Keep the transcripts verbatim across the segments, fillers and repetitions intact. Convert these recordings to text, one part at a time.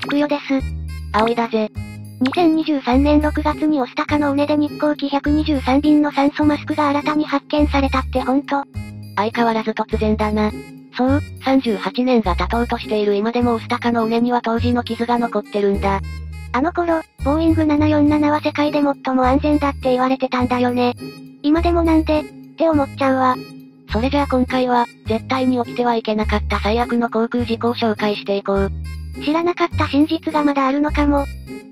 くよです。 青いだぜ。 にせんにじゅうさんねんろくがつに御巣鷹の尾根で日航機ひゃくにじゅうさんびんの酸素マスクが新たに発見されたってほんと？ 相変わらず突然だな。そう、さんじゅうはちねんが経とうとしている今でも御巣鷹の尾根には当時の傷が残ってるんだ。 あの頃、ボーイングななよんななは世界で最も安全だって言われてたんだよね。今でもなんでって思っちゃうわ。 それじゃあ今回は、絶対に起きてはいけなかった最悪の航空事故を紹介していこう。 知らなかった真実がまだあるのかも。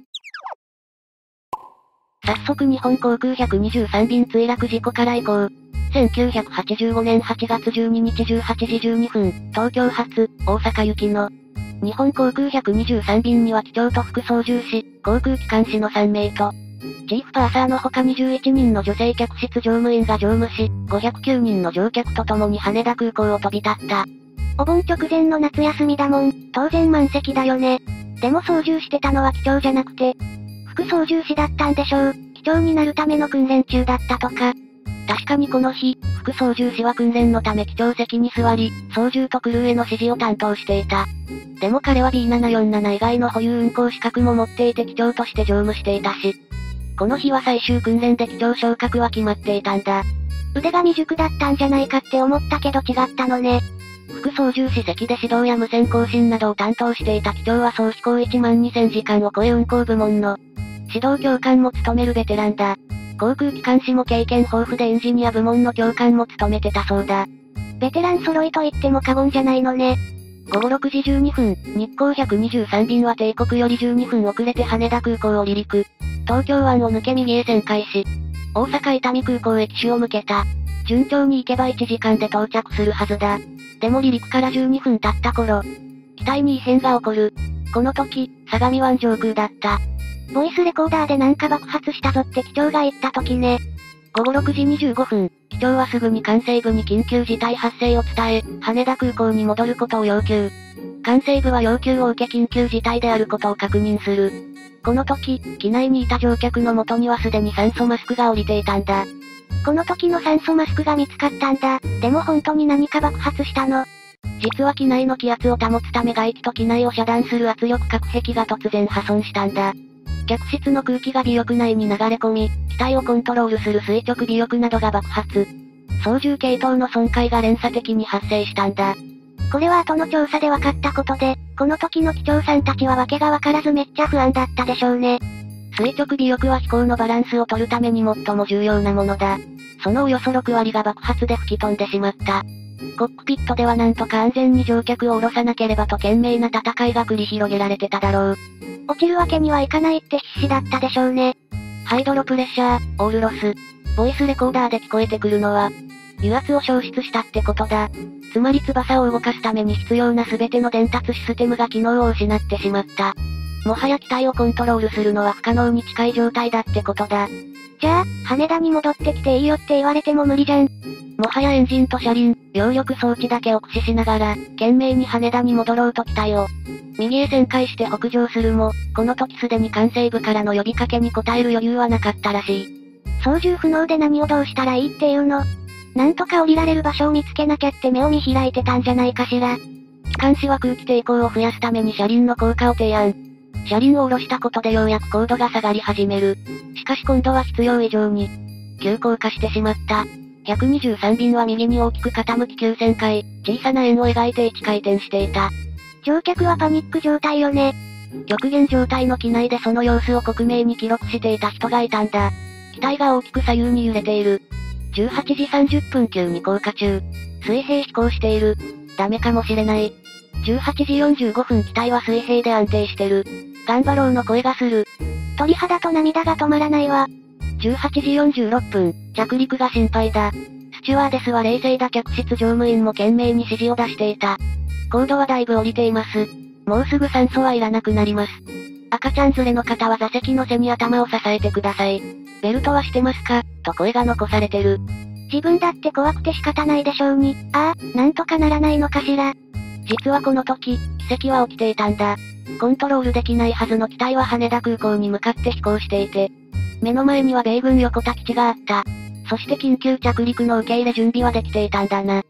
早速日本航空ひゃくにじゅうさんびん墜落事故から行こう。せんきゅうひゃくはちじゅうごねんはちがつじゅうににちじゅうはちじじゅうにふん、東京発、大阪行きの。日本航空ひゃくにじゅうさんびんには機長と副操縦士、航空機関士のさんめいと、チーフパーサーの他にじゅういちにんの女性客室乗務員が乗務し、ごひゃくきゅうにんの乗客と共に羽田空港を飛び立った。 お盆直前の夏休みだもん、当然満席だよね。でも操縦してたのは機長じゃなくて、副操縦士だったんでしょう。機長になるための訓練中だったとか。 確かにこの日、副操縦士は訓練のため機長席に座り、操縦とクルーへの指示を担当していた。でも彼は ビーななよんなな 以外の保有運航資格も持っていて機長として乗務していたし。この日は最終訓練で機長昇格は決まっていたんだ。 腕が未熟だったんじゃないかって思ったけど違ったのね。 副操縦士席で指導や無線更新などを担当していた機長は総飛行いちまんにせんじかんを超え運航部門の指導教官も務めるベテランだ。航空機関士も経験豊富でエンジニア部門の教官も務めてたそうだ。 ベテラン揃いと言っても過言じゃないのね。 ごごろくじじゅうにふん、日航ひゃくにじゅうさんびんは定刻よりじゅうにふん遅れて羽田空港を離陸。東京湾を抜け右へ旋回し、大阪伊丹空港へ機首を向けた。順調に行けばいちじかんで到着するはずだ。でも離陸からじゅうにふん経った頃、機体に異変が起こる。この時、相模湾上空だった。 ボイスレコーダーでなんか爆発したぞって機長が言った時ね。 ごごろくじにじゅうごふん、機長はすぐに管制部に緊急事態発生を伝え、羽田空港に戻ることを要求。管制部は要求を受け緊急事態であることを確認する。この時、機内にいた乗客の元にはすでに酸素マスクが降りていたんだ。 この時の酸素マスクが見つかったんだ。でも本当に何か爆発したの？ 実は機内の気圧を保つため外気と機内を遮断する圧力隔壁が突然破損したんだ。客室の空気が尾翼内に流れ込み、機体をコントロールする垂直尾翼などが爆発。操縦系統の損壊が連鎖的に発生したんだ。 これは後の調査で分かったことで、この時の機長さんたちは訳が分からずめっちゃ不安だったでしょうね。 垂直尾翼は飛行のバランスを取るために最も重要なものだ。そのおよそろくわりが爆発で吹き飛んでしまった。コックピットではなんとか安全に乗客を降ろさなければと懸命な戦いが繰り広げられてただろう。 落ちるわけにはいかないって必死だったでしょうね。 ハイドロプレッシャー、オールロス。ボイスレコーダーで聞こえてくるのは、油圧を消失したってことだ。つまり翼を動かすために必要な全ての伝達システムが機能を失ってしまった。もはや機体をコントロールするのは不可能に近い状態だってことだ。 じゃあ、羽田に戻ってきていいよって言われても無理じゃん。 もはやエンジンと車輪、揚力装置だけを駆使しながら、懸命に羽田に戻ろうと機体を、右へ旋回して北上するも、この時すでに管制部からの呼びかけに応える余裕はなかったらしい。 操縦不能で何をどうしたらいいっていうの？なんとか降りられる場所を見つけなきゃって目を見開いてたんじゃないかしら。 機関士は空気抵抗を増やすために車輪の降下を提案。車輪を下ろしたことでようやく高度が下がり始める。しかし今度は必要以上に、急降下してしまった。ひゃくにじゅうさんびんは右に大きく傾き急旋回、小さな円を描いていち回転していた。 乗客はパニック状態よね。 極限状態の機内でその様子を克明に記録していた人がいたんだ。機体が大きく左右に揺れている。じゅうはちじさんじゅっぷん急に降下中。水平飛行している。ダメかもしれない。じゅうはちじよんじゅうごふん機体は水平で安定してる。頑張ろうの声がする。 鳥肌と涙が止まらないわ。 じゅうはちじよんじゅうろっぷん、着陸が心配だ。スチュワーデスは冷静だ客室乗務員も懸命に指示を出していた。高度はだいぶ降りています。もうすぐ酸素はいらなくなります。赤ちゃん連れの方は座席の背に頭を支えてください。ベルトはしてますかと声が残されてる。 自分だって怖くて仕方ないでしょうに。ああ、なんとかならないのかしら。 実はこの時、奇跡は起きていたんだ。コントロールできないはずの機体は羽田空港に向かって飛行していて、目の前には米軍横田基地があった。そして緊急着陸の受け入れ準備はできていたんだな。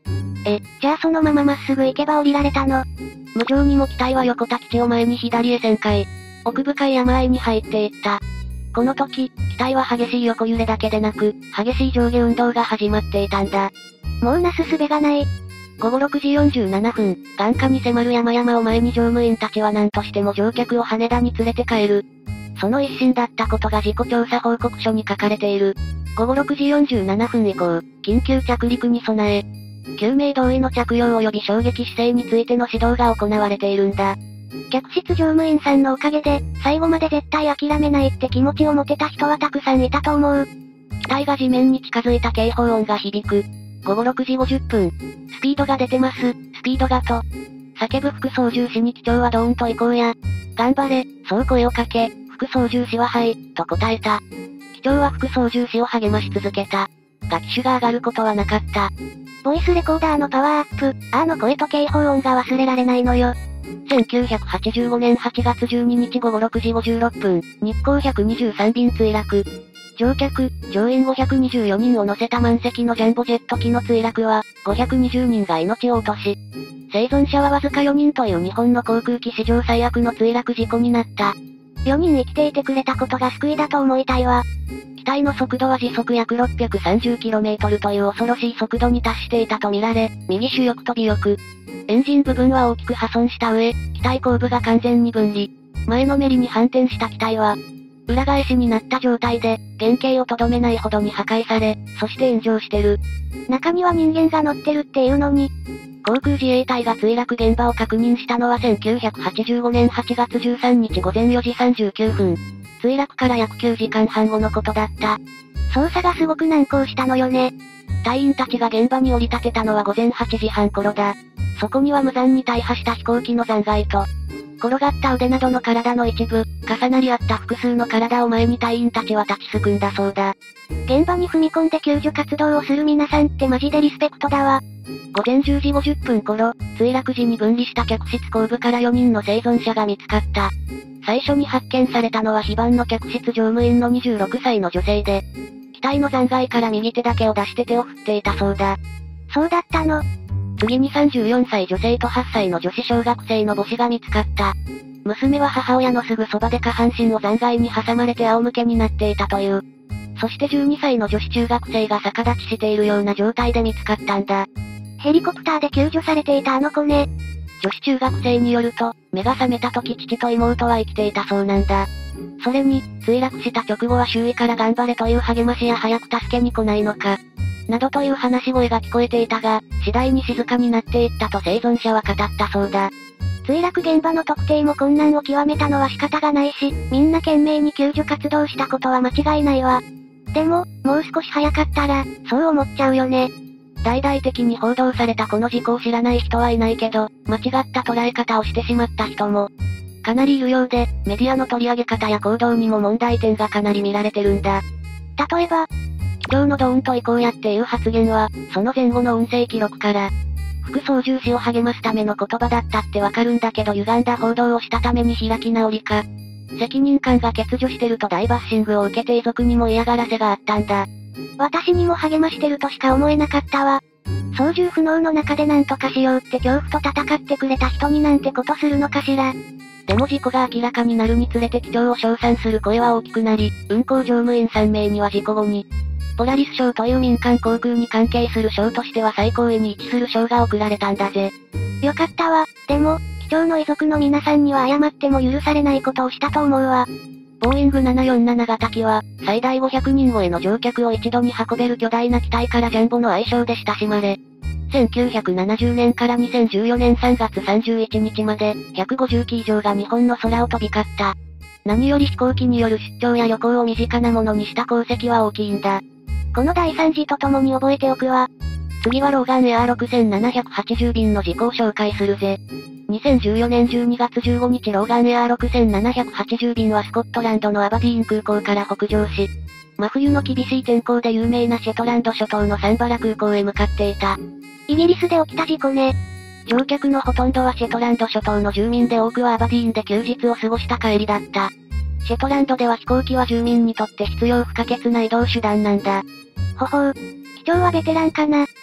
え、じゃあそのまままっすぐ行けば降りられたの？ 無情にも機体は横田基地を前に左へ旋回。奥深い山あいに入っていった。この時、機体は激しい横揺れだけでなく、激しい上下運動が始まっていたんだ。 もうなすすべがない。 ごごろくじよんじゅうななふん、眼下に迫る山々を前に乗務員たちは何としても乗客を羽田に連れて帰る。その一心だったことが事故調査報告書に書かれている。ごごろくじよんじゅうななふん以降、緊急着陸に備え、救命胴衣の着用及び衝撃姿勢についての指導が行われているんだ。 客室乗務員さんのおかげで、最後まで絶対諦めないって気持ちを持てた人はたくさんいたと思う。 機体が地面に近づいた警報音が響く。ごごろくじごじゅっぷん。スピードが出てます、スピードがと。叫ぶ副操縦士に機長はドーンと行こうや。頑張れ、そう声をかけ、副操縦士ははい、と答えた。機長は副操縦士を励まし続けた。が機種が上がることはなかった。 ボイスレコーダーのパワーアップ、あの声と警報音が忘れられないのよ。 せんきゅうひゃくはちじゅうごねんはちがつじゅうににちごごろくじごじゅうろっぷん、日航ひゃくにじゅうさんびん墜落。乗客、乗員ごひゃくにじゅうよにんを乗せた満席のジャンボジェット機の墜落は、ごひゃくにじゅうにんが命を落とし、生存者はわずかよにんという日本の航空機史上最悪の墜落事故になった。 よにん生きていてくれたことが救いだと思いたいわ。 機体の速度は時速約 ろっぴゃくさんじゅうキロメートル という恐ろしい速度に達していたとみられ、右主翼と尾翼。エンジン部分は大きく破損した上、機体後部が完全に分離。前のめりに反転した機体は、裏返しになった状態で、原型をとどめないほどに破壊され、そして炎上してる。 中には人間が乗ってるっていうのに。 航空自衛隊が墜落現場を確認したのはせんきゅうひゃくはちじゅうごねんはちがつじゅうさんにちごぜんよじさんじゅうきゅうふん。墜落から約きゅうじかんはん後のことだった。 操作がすごく難航したのよね。 隊員たちが現場に降り立てたのはごぜんはちじはん頃だ。そこには無残に大破した飛行機の残骸と、転がった腕などの体の一部、重なり合った複数の体を前に隊員たちは立ちすくんだそうだ。 現場に踏み込んで救助活動をする皆さんってマジでリスペクトだわ。 ごぜんじゅうじごじゅっぷん頃、墜落時に分離した客室後部からよにんの生存者が見つかった。最初に発見されたのは非番の客室乗務員のにじゅうろくさいの女性で、機体の残骸から右手だけを出して手を振っていたそうだ。 そうだったの。 次にさんじゅうよんさい女性とはっさいの女子小学生の母子が見つかった。娘は母親のすぐそばで下半身を残骸に挟まれて仰向けになっていたという。そしてじゅうにさいの女子中学生が逆立ちしているような状態で見つかったんだ。 ヘリコプターで救助されていたあの子ね。 女子中学生によると、目が覚めた時父と妹は生きていたそうなんだ。それに、墜落した直後は周囲から頑張れという励ましや早く助けに来ないのか。などという話し声が聞こえていたが、次第に静かになっていったと生存者は語ったそうだ。 墜落現場の特定も困難を極めたのは仕方がないし、みんな懸命に救助活動したことは間違いないわ。でも、もう少し早かったら、そう思っちゃうよね。 大々的に報道されたこの事故を知らない人はいないけど、間違った捉え方をしてしまった人も、かなりいるようで、メディアの取り上げ方や行動にも問題点がかなり見られてるんだ。 例えば、 機長のドーンと行こうやっていう発言は、その前後の音声記録から、副操縦士を励ますための言葉だったってわかるんだけど歪んだ報道をしたために開き直りか。責任感が欠如してると大バッシングを受けて遺族にも嫌がらせがあったんだ。 私にも励ましてるとしか思えなかったわ。操縦不能の中で何とかしようって恐怖と戦ってくれた人になんてことするのかしら。 でも事故が明らかになるにつれて機長を称賛する声は大きくなり、運航乗務員さんめいには事故後に、ポラリス賞という民間航空に関係する賞としては最高位に位置する賞が贈られたんだぜ。 よかったわ。でも、機長の遺族の皆さんには謝っても許されないことをしたと思うわ。 ボーイングななよんなな型機は、最大ごひゃくにん超えの乗客を一度に運べる巨大な機体からジャンボの愛称で親しまれ、せんきゅうひゃくななじゅうねんからにせんじゅうよねんさんがつさんじゅういちにちまで、ひゃくごじゅうき以上が日本の空を飛び交った。何より飛行機による出張や旅行を身近なものにした功績は大きいんだ。 この大惨事とともに覚えておくわ。 次はローガンエアーろくせんななひゃくはちじゅう便の事故を紹介するぜ。にせんじゅうよねんじゅうにがつじゅうごにちローガンエアーろくせんななひゃくはちじゅう便はスコットランドのアバディーン空港から北上し、真冬の厳しい天候で有名なシェトランド諸島のサンバラ空港へ向かっていた。 イギリスで起きた事故ね。 乗客のほとんどはシェトランド諸島の住民で多くはアバディーンで休日を過ごした帰りだった。シェトランドでは飛行機は住民にとって必要不可欠な移動手段なんだ。 ほほう。機長はベテランかな。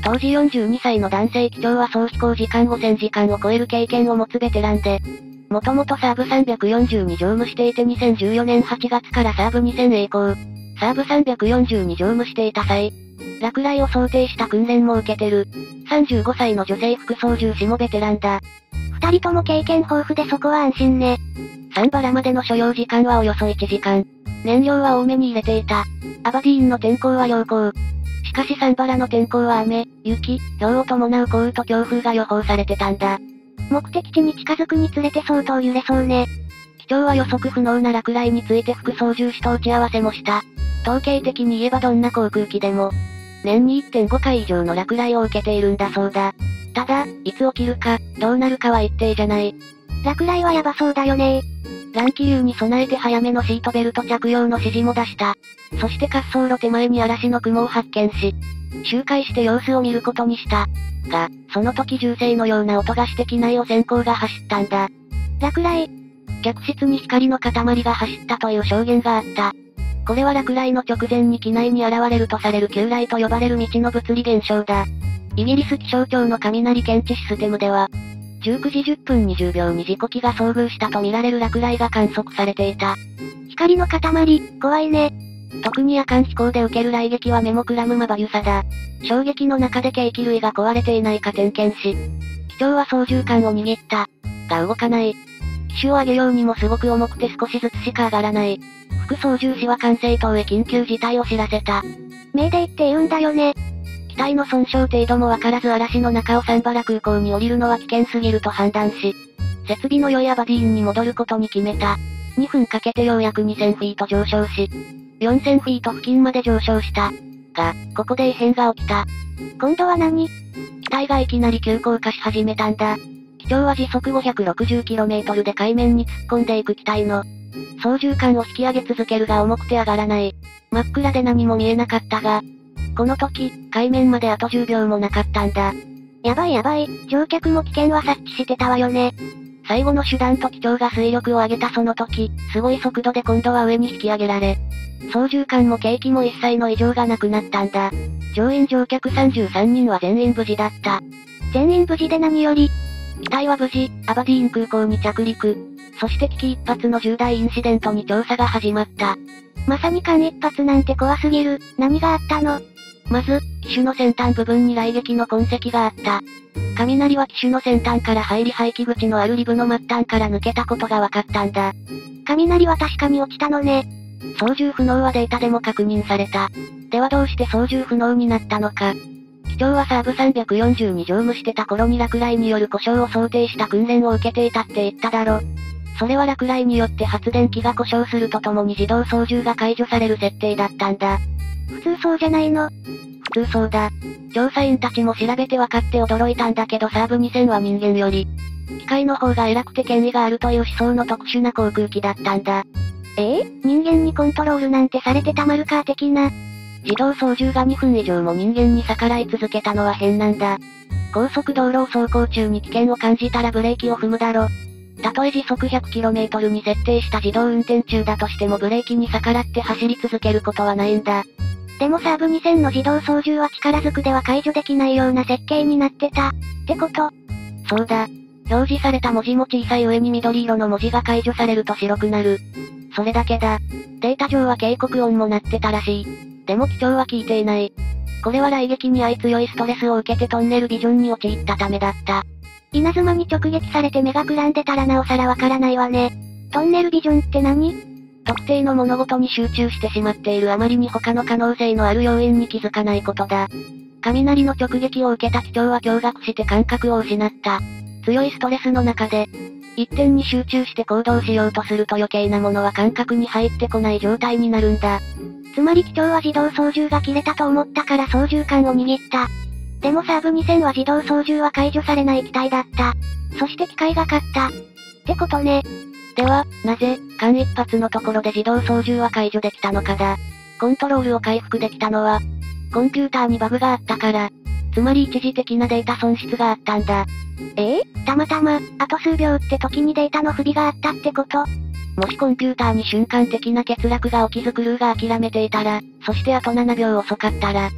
当時よんじゅうにさいの男性機長は総飛行時間ごせんじかんを超える経験を持つベテランで、もともとサーブさんびゃくよんじゅうに乗務していてにせんじゅうよねんはちがつからサーブにせん栄光、サーブさんびゃくよんじゅうに乗務していた際、落雷を想定した訓練も受けてる。さんじゅうごさいの女性副操縦士もベテランだ。 二人とも経験豊富でそこは安心ね。 サンバラまでの所要時間はおよそいちじかん。燃料は多めに入れていた。アバディーンの天候は良好。しかしサンバラの天候は雨、雪、雹を伴う降雨と強風が予報されてたんだ。 目的地に近づくにつれて相当揺れそうね。 機長は予測不能な落雷について副操縦士と打ち合わせもした。統計的に言えばどんな航空機でも、年に いってんご 回以上の落雷を受けているんだそうだ。ただ、いつ起きるか、どうなるかは一定じゃない。 落雷はやばそうだよね。 乱気流に備えて早めのシートベルト着用の指示も出した。そして滑走路手前に嵐の雲を発見し、周回して様子を見ることにした。が、その時銃声のような音がして機内を閃光が走ったんだ。 落雷。 客室に光の塊が走ったという証言があった。これは落雷の直前に機内に現れるとされる球雷と呼ばれる未知の物理現象だ。イギリス気象庁の雷検知システムでは、じゅうくじじゅっぷんにじゅうびょうに事故機が遭遇したとみられる落雷が観測されていた。 光の塊、怖いね。 特に夜間飛行で受ける雷撃は目もくらむまばゆさだ。衝撃の中で計器類が壊れていないか点検し、機長は操縦桿を握った。が動かない。機種を上げようにもすごく重くて少しずつしか上がらない。副操縦士は管制塔へ緊急事態を知らせた。 メイデイって言うんだよね。 機体の損傷程度もわからず嵐の中をサンバラ空港に降りるのは危険すぎると判断し、設備の良いアバディーンに戻ることに決めた。にふんかけてようやくにせんフィート上昇し、よんせんフィート付近まで上昇した。が、ここで異変が起きた。 今度は何？ 機体がいきなり急降下し始めたんだ。機長は時速 ごひゃくろくじゅっキロメートル で海面に突っ込んでいく機体の操縦桿を引き上げ続けるが重くて上がらない。真っ暗で何も見えなかったが、この時、海面まであとじゅうびょうもなかったんだ。 やばいやばい、乗客も危険は察知してたわよね。 最後の手段と機長が推力を上げたその時、すごい速度で今度は上に引き上げられ、操縦桿も計器も一切の異常がなくなったんだ。乗員乗客さんじゅうさんにんは全員無事だった。 全員無事で何より。 機体は無事、アバディーン空港に着陸。そして危機一髪の重大インシデントに調査が始まった。 まさに間一髪なんて怖すぎる。何があったの？ まず、機首の先端部分に雷撃の痕跡があった。雷は機首の先端から入り排気口のあるリブの末端から抜けたことが分かったんだ。 雷は確かに落ちたのね。 操縦不能はデータでも確認された。ではどうして操縦不能になったのか。機長はサーブさんびゃくよんじゅうに乗務してた頃に落雷による故障を想定した訓練を受けていたって言っただろ。それは落雷によって発電機が故障するとともに自動操縦が解除される設定だったんだ。 普通そうじゃないの？ 普通そうだ。調査員たちも調べて分かって驚いたんだけどサーブにせんは人間より、機械の方が偉くて権威があるという思想の特殊な航空機だったんだ。 ええ？人間にコントロールなんてされてたまるか的な。 自動操縦がにふん以上も人間に逆らい続けたのは変なんだ。高速道路を走行中に危険を感じたらブレーキを踏むだろ。たとえ時速 ひゃくキロメートル に設定した自動運転中だとしてもブレーキに逆らって走り続けることはないんだ。 でもサーブにせんの自動操縦は力ずくでは解除できないような設計になってた。ってこと？ そうだ。表示された文字も小さい上に緑色の文字が解除されると白くなる。それだけだ。データ上は警告音も鳴ってたらしい。でも機長は聞いていない。これは雷撃に相強いストレスを受けてトンネルビジョンに陥ったためだった。 稲妻に直撃されて目がくらんでたらなおさらわからないわね。トンネルビジョンって何？ 特定の物事に集中してしまっているあまりに他の可能性のある要因に気づかないことだ。雷の直撃を受けた機長は驚愕して感覚を失った。強いストレスの中で、一点に集中して行動しようとすると余計なものは感覚に入ってこない状態になるんだ。 つまり機長は自動操縦が切れたと思ったから操縦桿を握った。でもサーブにせんは自動操縦は解除されない機体だった。そして機械が勝った。ってことね。 では、なぜ、間一髪のところで自動操縦は解除できたのかだ。コントロールを回復できたのは、コンピューターにバグがあったから。つまり一時的なデータ損失があったんだ。 ええー、たまたま、あと数秒って時にデータの不備があったってこと？ もしコンピューターに瞬間的な欠落が起きずクルーが諦めていたら、そしてあとななびょう遅かったら、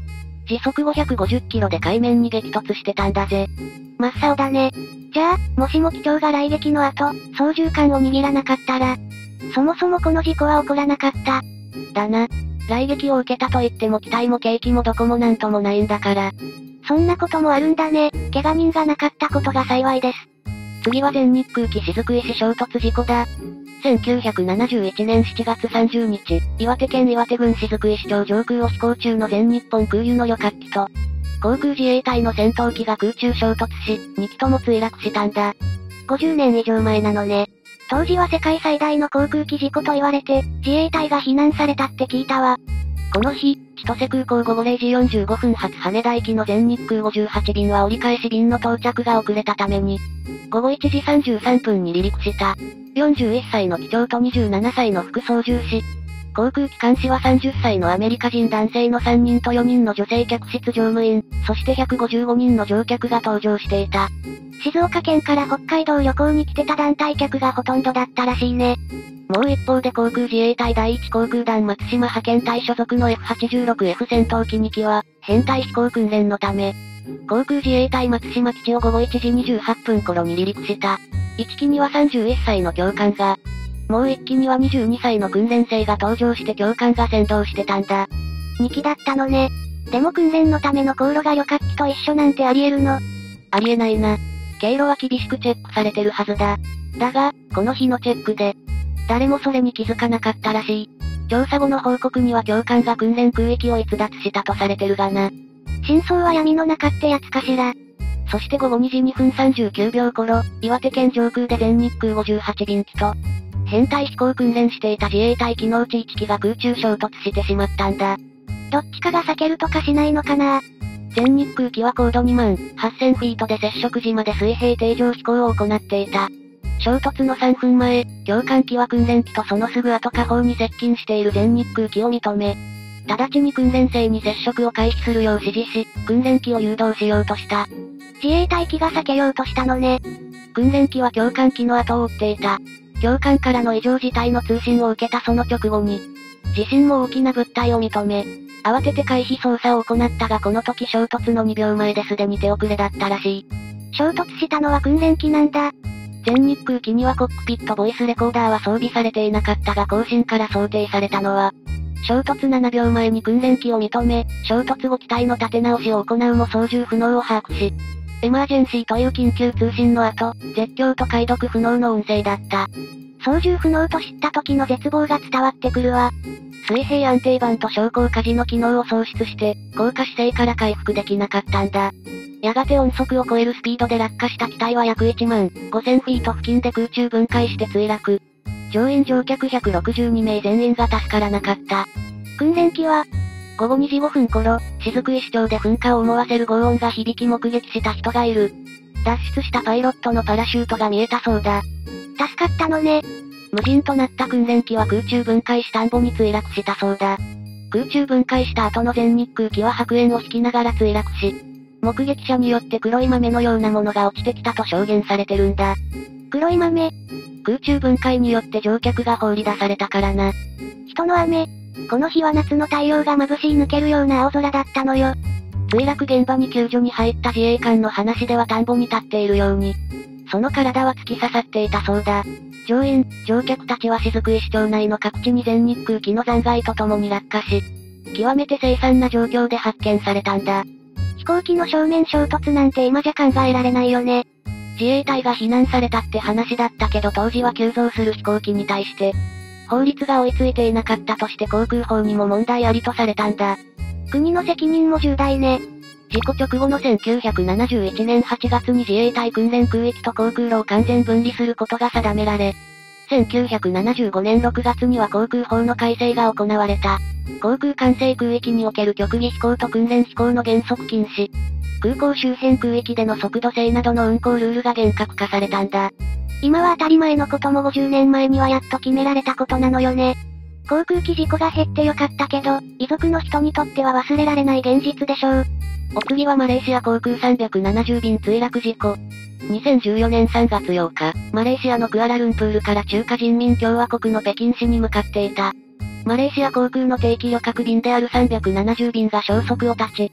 時速ごひゃくごじゅっキロで海面に激突してたんだぜ。 真っ青だね。じゃあ、もしも機長が雷撃の後、操縦桿を握らなかったら、そもそもこの事故は起こらなかった。 だな。雷撃を受けたと言っても機体も景気もどこもなんともないんだから。 そんなこともあるんだね。怪我人がなかったことが幸いです。 次は全日空機雫石衝突事故だ。せんきゅうひゃくななじゅういちねんしちがつさんじゅうにち、岩手県岩手郡雫石町上空を飛行中の全日本空輸の旅客機と、航空自衛隊の戦闘機が空中衝突し、にきとも墜落したんだ。 ごじゅうねん以上前なのね。当時は世界最大の航空機事故と言われて、自衛隊が避難されたって聞いたわ。 この日、千歳空港ごごれいじよんじゅうごふん発羽田行きの全日空ごじゅうはち便は折り返し便の到着が遅れたために、ごごいちじさんじゅうさんぷんに離陸した。よんじゅういっさいの機長とにじゅうななさいの副操縦士。航空機監視はさんじゅっさいのアメリカ人男性のさんにんとよにんの女性客室乗務員、そしてひゃくごじゅうごにんの乗客が搭乗していた。 静岡県から北海道旅行に来てた団体客がほとんどだったらしいね。 もう一方で航空自衛隊第一航空団松島派遣隊所属の エフはちじゅうろくエフ 戦闘機にきは、編隊飛行訓練のため、航空自衛隊松島基地をごごいちじにじゅうはっぷん頃に離陸した。いち機にはさんじゅういっさいの教官が、もういっ機にはにじゅうにさいの訓練生が搭乗して教官が先導してたんだ。 に機だったのね。でも訓練のための航路が旅客機と一緒なんてあり得るの？ ありえないな。経路は厳しくチェックされてるはずだ。だが、この日のチェックで、誰もそれに気づかなかったらしい。調査後の報告には教官が訓練空域を逸脱したとされてるがな。 真相は闇の中ってやつかしら。 そしてごごにじにふんさんじゅうきゅうびょう頃、岩手県上空で全日空ごじゅうはち便機と、編隊飛行訓練していた自衛隊機のうちいち機が空中衝突してしまったんだ。 どっちかが避けるとかしないのかな？ 全日空機は高度にまんはっせんフィートで接触時まで水平定常飛行を行っていた。衝突のさんぷんまえ、教官機は訓練機とそのすぐ後下方に接近している全日空機を認め、直ちに訓練生に接触を回避するよう指示し、訓練機を誘導しようとした。 自衛隊機が避けようとしたのね。 訓練機は教官機の後を追っていた。教官からの異常事態の通信を受けたその直後に、自身も大きな物体を認め、慌てて回避操作を行ったがこの時衝突のにびょうまえですでに手遅れだったらしい。 衝突したのは訓練機なんだ。 全日空機にはコックピットボイスレコーダーは装備されていなかったが後進から想定されたのは、衝突ななびょうまえに訓練機を認め、衝突後機体の立て直しを行うも操縦不能を把握し、エマージェンシーという緊急通信の後、絶叫と解読不能の音声だった。 操縦不能と知った時の絶望が伝わってくるわ。 水平安定板と昇降舵の機能を喪失して、降下姿勢から回復できなかったんだ。やがて音速を超えるスピードで落下した機体は約いちまんごせんフィート付近で空中分解して墜落。乗員乗客ひゃくろくじゅうにめい全員が助からなかった。 訓練機は、 ごごにじごふん頃、雫石町で噴火を思わせる轟音が響き目撃した人がいる。脱出したパイロットのパラシュートが見えたそうだ。 助かったのね。 無人となった訓練機は空中分解し田んぼに墜落したそうだ。空中分解した後の全日空機は白煙を引きながら墜落し、目撃者によって黒い豆のようなものが落ちてきたと証言されてるんだ。 黒い豆？ 空中分解によって乗客が放り出されたからな。 人の雨。この日は夏の太陽が眩しい抜けるような青空だったのよ。 墜落現場に救助に入った自衛官の話では田んぼに立っているように、その体は突き刺さっていたそうだ。乗員、乗客たちは雫石町内の各地に全日空機の残骸と共に落下し、極めて凄惨な状況で発見されたんだ。 飛行機の正面衝突なんて今じゃ考えられないよね。 自衛隊が避難されたって話だったけど当時は急増する飛行機に対して、法律が追いついていなかったとして航空法にも問題ありとされたんだ。 国の責任も重大ね。 事故直後のせんきゅうひゃくななじゅういちねんはちがつに自衛隊訓練空域と航空路を完全分離することが定められ、せんきゅうひゃくななじゅうごねんろくがつには航空法の改正が行われた。航空管制空域における局技飛行と訓練飛行の原則禁止。空港周辺空域での速度制などの運航ルールが厳格化されたんだ。 今は当たり前のこともごじゅうねんまえにはやっと決められたことなのよね。航空機事故が減ってよかったけど、遺族の人にとっては忘れられない現実でしょう。 お次はマレーシア航空さんびゃくななじゅう便墜落事故。にせんじゅうよねんさんがつようか、マレーシアのクアラルンプールから中華人民共和国の北京市に向かっていた。マレーシア航空の定期旅客便であるさんびゃくななじゅう便が消息を絶ち、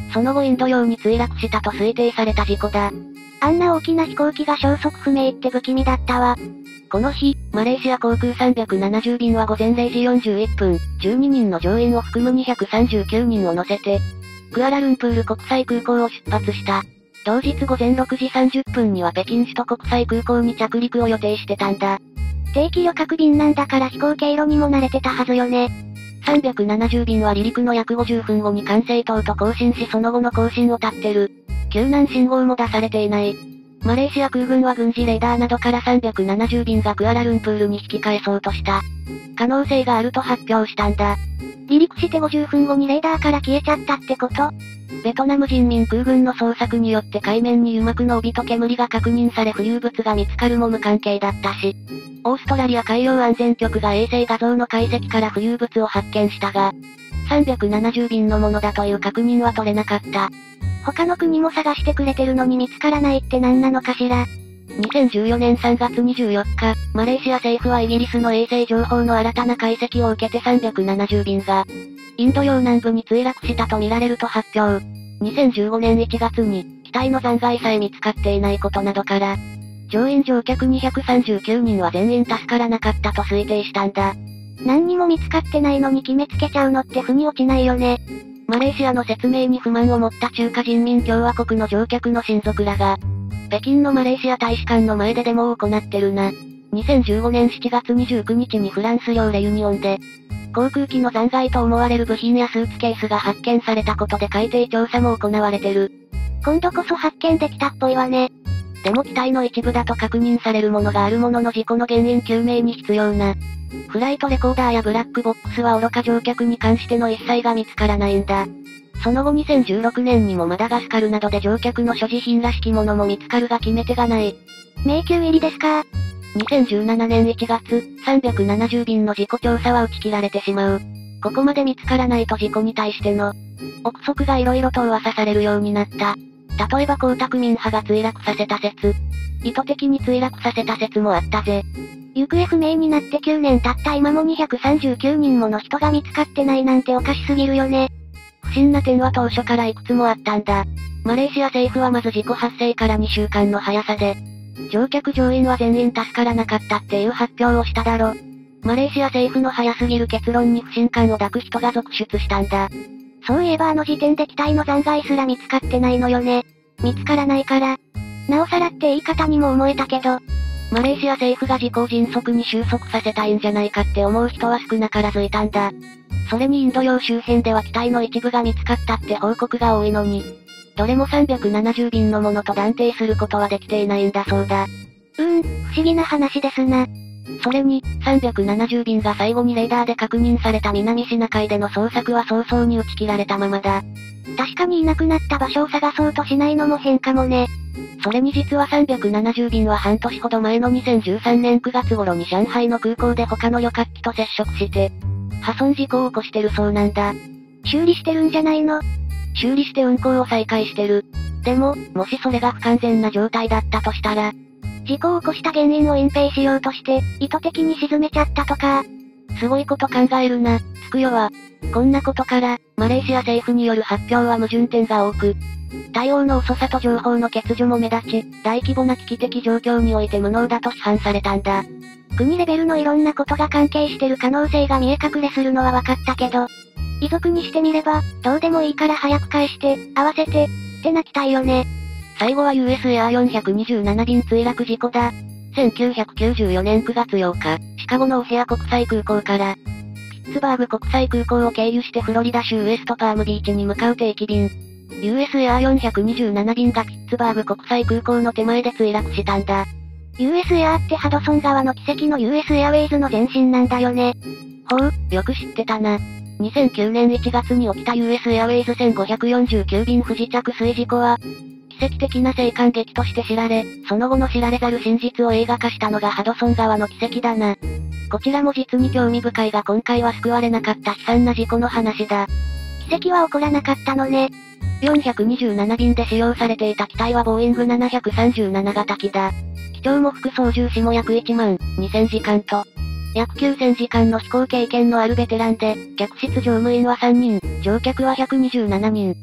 その後インド洋に墜落したと推定された事故だ。 あんな大きな飛行機が消息不明って不気味だったわ。 この日、マレーシア航空さんびゃくななじゅう便はごぜんれいじよんじゅういっぷん、じゅうににんの乗員を含むにひゃくさんじゅうきゅうにんを乗せて、クアラルンプール国際空港を出発した。同日ごぜんろくじさんじゅっぷんには北京首都国際空港に着陸を予定してたんだ。 定期旅客便なんだから飛行経路にも慣れてたはずよね。 さんびゃくななじゅう便は離陸の約ごじゅっぷんごに管制塔と交信しその後の交信を絶ってる。救難信号も出されていない。マレーシア空軍は軍事レーダーなどからさんびゃくななじゅう便がクアラルンプールに引き返そうとした。可能性があると発表したんだ。 離陸してごじゅっぷんごにレーダーから消えちゃったってこと？ ベトナム人民空軍の捜索によって海面に油膜の帯と煙が確認され浮遊物が見つかるも無関係だったし、オーストラリア海洋安全局が衛星画像の解析から浮遊物を発見したが、さんびゃくななじゅう便のものだという確認は取れなかった。 他の国も探してくれてるのに見つからないって何なのかしら。 にせんじゅうよねんさんがつにじゅうよっか、マレーシア政府はイギリスの衛星情報の新たな解析を受けてさんびゃくななじゅう便が、インド洋南部に墜落したとみられると発表。にせんじゅうごねんいちがつに、機体の残骸さえ見つかっていないことなどから、乗員乗客にひゃくさんじゅうきゅうにんは全員助からなかったと推定したんだ。 何にも見つかってないのに決めつけちゃうのって腑に落ちないよね。 マレーシアの説明に不満を持った中華人民共和国の乗客の親族らが、北京のマレーシア大使館の前でデモを行ってるな。にせんじゅうごねんしちがつにじゅうくにちにフランス領レユニオンで、航空機の残骸と思われる部品やスーツケースが発見されたことで海底調査も行われてる。 今度こそ発見できたっぽいわね。 でも機体の一部だと確認されるものがあるものの事故の原因究明に必要な。フライトレコーダーやブラックボックスは愚か乗客に関しての一切が見つからないんだ。その後にせんじゅうろくねんにもマダガスカルなどで乗客の所持品らしきものも見つかるが決め手がない。 迷宮入りですか？ にせんじゅうななねんいちがつ、さんびゃくななじゅう便の事故調査は打ち切られてしまう。ここまで見つからないと事故に対しての憶測が色々と噂されるようになった。例えば江沢民派が墜落させた説。意図的に墜落させた説もあったぜ。 行方不明になってきゅうねん経った今もにひゃくさんじゅうきゅうにんもの人が見つかってないなんておかしすぎるよね。 不審な点は当初からいくつもあったんだ。マレーシア政府はまず事故発生からにしゅうかんの速さで、乗客乗員は全員助からなかったっていう発表をしただろ。マレーシア政府の早すぎる結論に不信感を抱く人が続出したんだ。 そういえばあの時点で機体の残骸すら見つかってないのよね。見つからないから。なおさらって言い方にも思えたけど、 マレーシア政府が事故を迅速に収束させたいんじゃないかって思う人は少なからずいたんだ。それにインド洋周辺では機体の一部が見つかったって報告が多いのに、どれもさんびゃくななじゅう便のものと断定することはできていないんだそうだ。 うーん、不思議な話ですな。 それに、さんびゃくななじゅう便が最後にレーダーで確認された南シナ海での捜索は早々に打ち切られたままだ。 確かにいなくなった場所を探そうとしないのも変かもね。 それに実はさんびゃくななじゅう便は半年ほど前のにせんじゅうさんねんくがつ頃に上海の空港で他の旅客機と接触して、破損事故を起こしてるそうなんだ。 修理してるんじゃないの？ 修理して運航を再開してる。でも、もしそれが不完全な状態だったとしたら、 事故を起こした原因を隠蔽しようとして、意図的に沈めちゃったとか。 すごいこと考えるな、つくよは。こんなことから、マレーシア政府による発表は矛盾点が多く、対応の遅さと情報の欠如も目立ち、大規模な危機的状況において無能だと批判されたんだ。 国レベルのいろんなことが関係してる可能性が見え隠れするのは分かったけど、遺族にしてみれば、どうでもいいから早く返して、合わせて、って泣きたいよね。 最後は ユーエス エアよんひゃくにじゅうなな便墜落事故だ。せんきゅうひゃくきゅうじゅうよねんくがつようか、シカゴのオヘア国際空港から、ピッツバーグ国際空港を経由してフロリダ州ウエストパームビーチに向かう定期便。ユーエス エアよんひゃくにじゅうなな便がピッツバーグ国際空港の手前で墜落したんだ。 ユーエス エアってハドソン川の奇跡の ユーエス エアウェイズの前身なんだよね。 ほう、よく知ってたな。にせんきゅうねんいちがつに起きた ユーエス エアウェイズせんごひゃくよんじゅうきゅう便不時着水事故は、奇跡的な生還劇として知られ、その後の知られざる真実を映画化したのがハドソン川の奇跡だな。こちらも実に興味深いが今回は救われなかった悲惨な事故の話だ。 奇跡は起こらなかったのね。 よんひゃくにじゅうなな便で使用されていた機体はボーイングななひゃくさんじゅうなな型機だ。機長も副操縦士も約いちまんにせんじかんと、約きゅうせんじかんの飛行経験のあるベテランで、客室乗務員はさんにん、乗客はひゃくにじゅうななにん。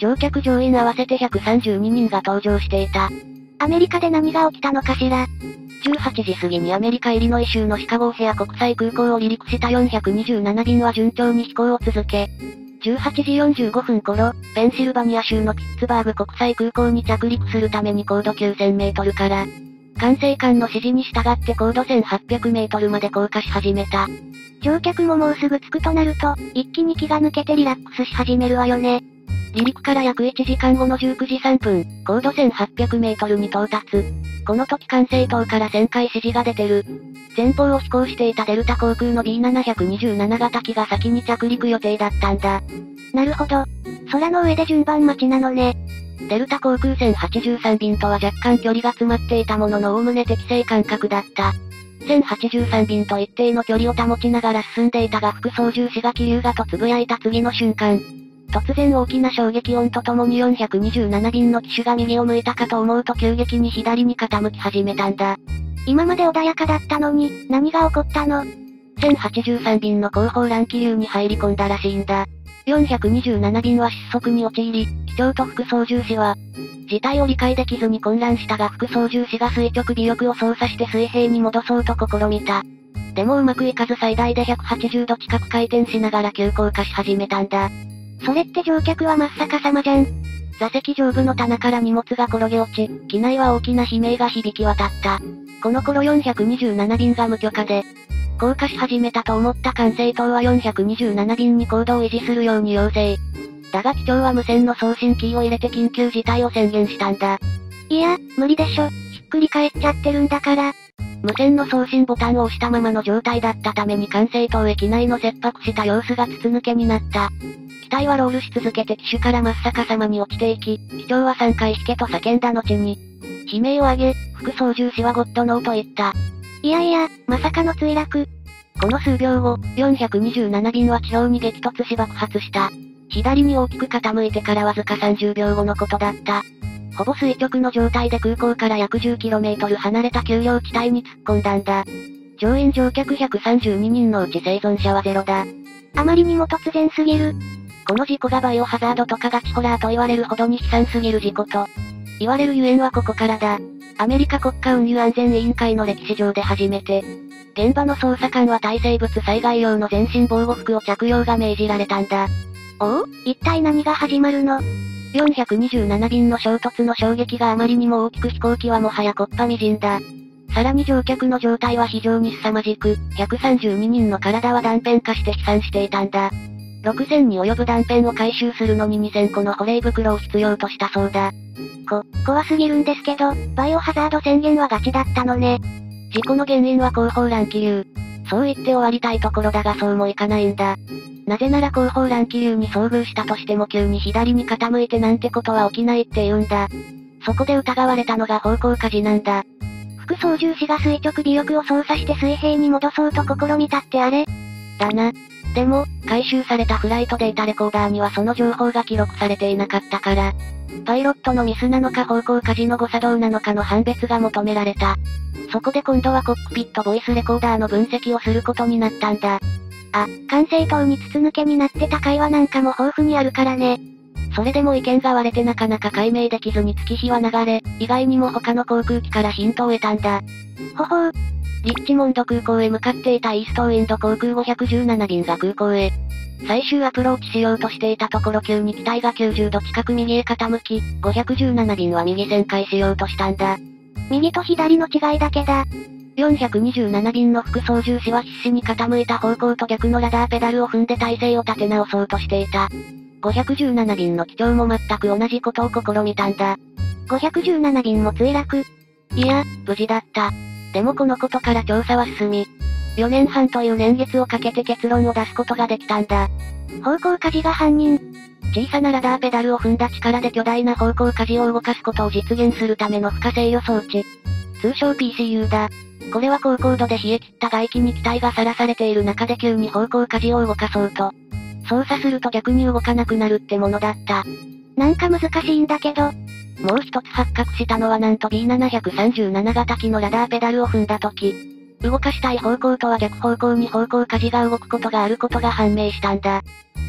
乗客乗員合わせてひゃくさんじゅうににんが搭乗していた。 アメリカで何が起きたのかしら。 じゅうはちじ過ぎにアメリカイリノイ州のシカゴオヘア国際空港を離陸したよんひゃくにじゅうなな便は順調に飛行を続け、じゅうはちじよんじゅうごふん頃、ペンシルバニア州のピッツバーグ国際空港に着陸するために高度きゅうせんメートルから、管制官の指示に従って高度せんはっぴゃくメートルまで降下し始めた。 乗客ももうすぐ着くとなると、一気に気が抜けてリラックスし始めるわよね。 離陸から約いちじかんごのじゅうくじさんぷん、高度せんはっぴゃくメートルに到達。この時管制塔から旋回指示が出てる。前方を飛行していたデルタ航空の ビーななにーなな 型機が先に着陸予定だったんだ。 なるほど。空の上で順番待ちなのね。 デルタ航空せんはちじゅうさん便とは若干距離が詰まっていたものの概ね適正間隔だった。せんはちじゅうさん便と一定の距離を保ちながら進んでいたが副操縦士が気流がと呟いた次の瞬間。突然大きな衝撃音とともによんひゃくにじゅうなな便の機首が右を向いたかと思うと急激に左に傾き始めたんだ。 今まで穏やかだったのに、何が起こったの？ せんはちじゅうさん便の後方乱気流に入り込んだらしいんだ。よんひゃくにじゅうなな便は失速に陥り、機長と副操縦士は、事態を理解できずに混乱したが副操縦士が垂直尾翼を操作して水平に戻そうと試みた。でもうまくいかず最大でひゃくはちじゅうど近く回転しながら急降下し始めたんだ。 それって乗客は真っ逆さまじゃん。 座席上部の棚から荷物が転げ落ち、機内は大きな悲鳴が響き渡った。この頃よんひゃくにじゅうなな便が無許可で、降下し始めたと思った管制塔はよんひゃくにじゅうなな便に高度を維持するように要請。だが機長は無線の送信キーを入れて緊急事態を宣言したんだ。 いや、無理でしょ。ひっくり返っちゃってるんだから。 無線の送信ボタンを押したままの状態だったために管制塔へ機内の切迫した様子が筒抜けになった。機体はロールし続けて機首から真っ逆さまに落ちていき、機長はさんかい引けと叫んだ後に、悲鳴を上げ、副操縦士はゴッドノーと言った。 いやいや、まさかの墜落。 この数秒後、よんひゃくにじゅうなな便は地表に激突し爆発した。左に大きく傾いてからわずかさんじゅうびょうごのことだった。ほぼ垂直の状態で空港から約 じゅっキロメートル 離れた丘陵地帯に突っ込んだんだ。乗員乗客ひゃくさんじゅうににんのうち生存者はゼロだ。 あまりにも突然すぎる。 この事故がバイオハザードとかガチホラーと言われるほどに悲惨すぎる事故と、言われるゆえんはここからだ。アメリカ国家運輸安全委員会の歴史上で初めて、現場の捜査官は対生物災害用の全身防護服を着用が命じられたんだ。 おお？一体何が始まるの？ よんひゃくにじゅうなな便の衝突の衝撃があまりにも大きく飛行機はもはや木っ端みじんだ。さらに乗客の状態は非常に凄まじく、ひゃくさんじゅうににんの体は断片化して飛散していたんだ。ろくせんに及ぶ断片を回収するのににせんこの保冷袋を必要としたそうだ。 こ、怖すぎるんですけど、バイオハザード宣言はガチだったのね。 事故の原因は後方乱気流。そう言って終わりたいところだがそうもいかないんだ。なぜなら後方乱気流に遭遇したとしても急に左に傾いてなんてことは起きないって言うんだ。そこで疑われたのが方向舵なんだ。 副操縦士が垂直尾翼を操作して水平に戻そうと試みたってあれ？ だな。でも、回収されたフライトデータレコーダーにはその情報が記録されていなかったから、パイロットのミスなのか方向舵の誤作動なのかの判別が求められた。そこで今度はコックピットボイスレコーダーの分析をすることになったんだ。 あ、管制塔に筒抜けになってた会話なんかも豊富にあるからね。 それでも意見が割れてなかなか解明できずに月日は流れ、意外にも他の航空機からヒントを得たんだ。 ほほう。 リッチモンド空港へ向かっていたイーストウィンド航空ごひゃくじゅうなな便が空港へ。最終アプローチしようとしていたところ急に機体がきゅうじゅうど近く右へ傾き、ごひゃくじゅうなな便は右旋回しようとしたんだ。 右と左の違いだけだ。 よんひゃくにじゅうなな便の副操縦士は必死に傾いた方向と逆のラダーペダルを踏んで体勢を立て直そうとしていた。ごひゃくじゅうなな便の機長も全く同じことを試みたんだ。 ごひゃくじゅうなな便も墜落。 いや、無事だった。でもこのことから調査は進み、よねんはんという年月をかけて結論を出すことができたんだ。 方向舵が犯人。 小さなラダーペダルを踏んだ力で巨大な方向舵を動かすことを実現するための負荷制御装置。通称 ピーシーユー だ。これは高高度で冷え切った外気に機体がさらされている中で急に方向舵を動かそうと。操作すると逆に動かなくなるってものだった。 なんか難しいんだけど。 もう一つ発覚したのはなんと ビーななさんなな 型機のラダーペダルを踏んだ時、動かしたい方向とは逆方向に方向舵が動くことがあることが判明したんだ。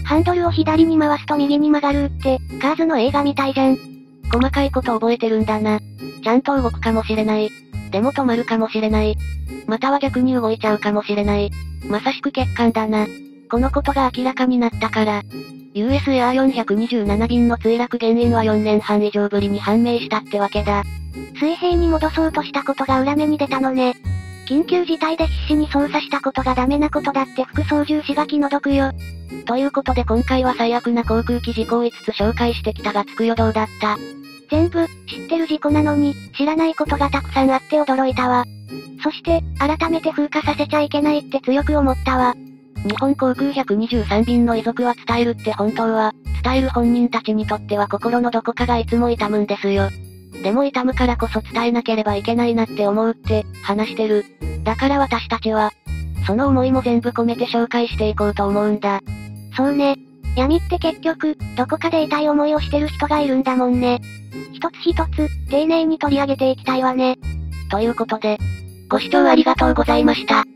ハンドルを左に回すと右に曲がるって、カーズの映画みたいじゃん。 細かいこと覚えてるんだな。ちゃんと動くかもしれない。でも止まるかもしれない。または逆に動いちゃうかもしれない。まさしく欠陥だな。このことが明らかになったから、ユーエス エアーよんひゃくにじゅうなな便の墜落原因はよねんはん以上ぶりに判明したってわけだ。 水平に戻そうとしたことが裏目に出たのね。緊急事態で必死に操作したことがダメなことだって副操縦士が気の毒よ。 ということで今回は最悪な航空機事故をいつつ紹介してきたがつくよどうだった？ 全部、知ってる事故なのに、知らないことがたくさんあって驚いたわ。そして、改めて風化させちゃいけないって強く思ったわ。 日本航空ひゃくにじゅうさん便の遺族は伝えるって本当は、伝える本人たちにとっては心のどこかがいつも痛むんですよ。でも痛むからこそ伝えなければいけないなって思うって、話してる。だから私たちは、その思いも全部込めて紹介していこうと思うんだ。 そうね。闇って結局、どこかで痛い思いをしてる人がいるんだもんね。一つ一つ、丁寧に取り上げていきたいわね。 ということで、ご視聴ありがとうございました。